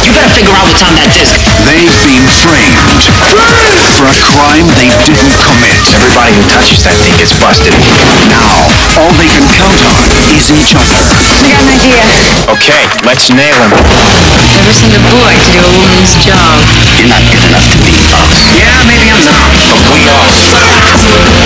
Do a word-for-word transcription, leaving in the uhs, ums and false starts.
You better figure out what's on that disc. They've been framed for a crime they didn't commit. Everybody who touches that thing gets busted. Now, all they can count on is each other. I got an idea. Okay, let's nail him. Never send a boy to do a woman's job. You're not good enough to be us. Yeah, maybe I'm not, but we are.